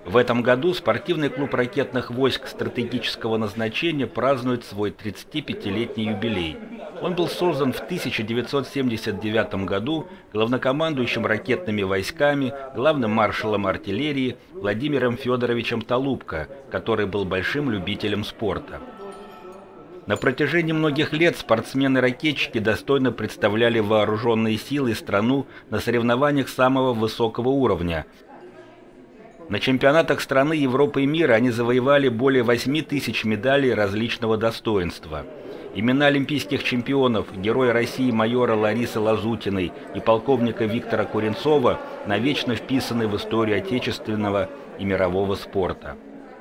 В этом году спортивный клуб ракетных войск стратегического назначения празднует свой 35-летний юбилей. Он был создан в 1979 году главнокомандующим ракетными войсками, главным маршалом артиллерии Владимиром Федоровичем Толубко, который был большим любителем спорта. На протяжении многих лет спортсмены-ракетчики достойно представляли вооруженные силы и страну на соревнованиях самого высокого уровня. На чемпионатах страны, Европы и мира они завоевали более 8 тысяч медалей различного достоинства. Имена олимпийских чемпионов, героя России майора Ларисы Лазутиной и полковника Виктора Куренцова навечно вписаны в историю отечественного и мирового спорта.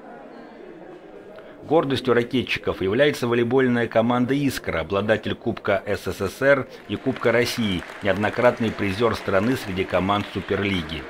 Гордостью ракетчиков является волейбольная команда «Искра», обладатель Кубка СССР и Кубка России, неоднократный призер страны среди команд Суперлиги.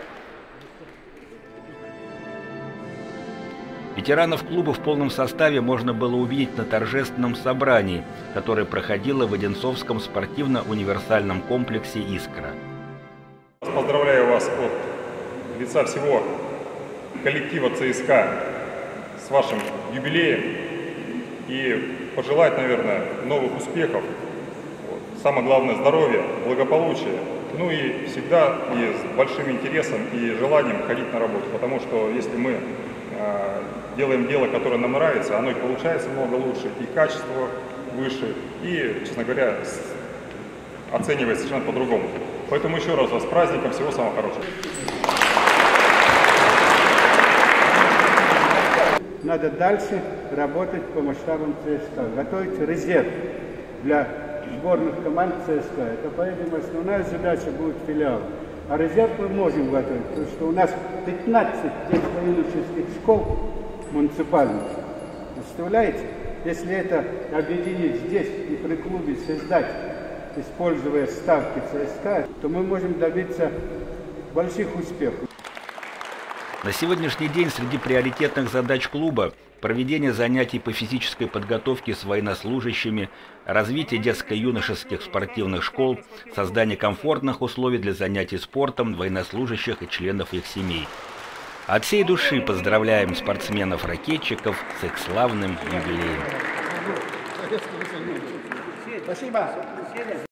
Ветеранов клуба в полном составе можно было увидеть на торжественном собрании, которое проходило в Одинцовском спортивно-универсальном комплексе «Искра». Поздравляю вас от лица всего коллектива ЦСКА с вашим юбилеем и пожелать, наверное, новых успехов. Самое главное — здоровья, благополучия. Ну и всегда и с большим интересом и желанием ходить на работу, потому что если мы делаем дело, которое нам нравится, оно и получается много лучше, и качество выше, и, честно говоря, оценивается совершенно по-другому. Поэтому еще раз вас с праздником, всего самого хорошего. Надо дальше работать по масштабам ЦСКА, готовить резерв для сборных команд ЦСКА. Это, поэтому, основная задача будет филиал. А резерв мы можем готовить, потому что у нас 15 детско-юношеских школ муниципальных. Представляете? Если это объединить здесь и при клубе создать, используя ставки ЦСКА, то мы можем добиться больших успехов. На сегодняшний день среди приоритетных задач клуба проведение занятий по физической подготовке с военнослужащими, развитие детско-юношеских спортивных школ, создание комфортных условий для занятий спортом военнослужащих и членов их семей. От всей души поздравляем спортсменов-ракетчиков с их славным юбилеем. Спасибо.